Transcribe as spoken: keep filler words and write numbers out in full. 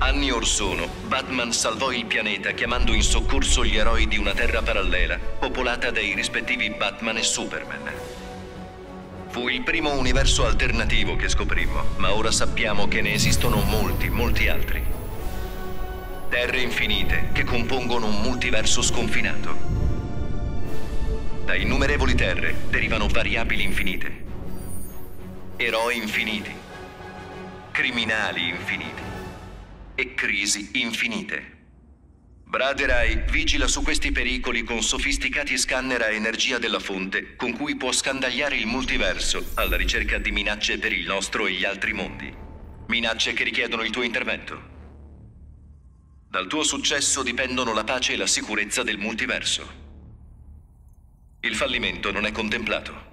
Anni or sono, Batman salvò il pianeta chiamando in soccorso gli eroi di una terra parallela, popolata dai rispettivi Batman e Superman. Fu il primo universo alternativo che scoprimmo, ma ora sappiamo che ne esistono molti, molti altri. Terre infinite che compongono un multiverso sconfinato. Da innumerevoli terre derivano variabili infinite, eroi infiniti, criminali infiniti e crisi infinite. Brother Eye vigila su questi pericoli con sofisticati scanner a energia della fonte con cui può scandagliare il multiverso alla ricerca di minacce per il nostro e gli altri mondi. Minacce che richiedono il tuo intervento. Dal tuo successo dipendono la pace e la sicurezza del multiverso. Il fallimento non è contemplato.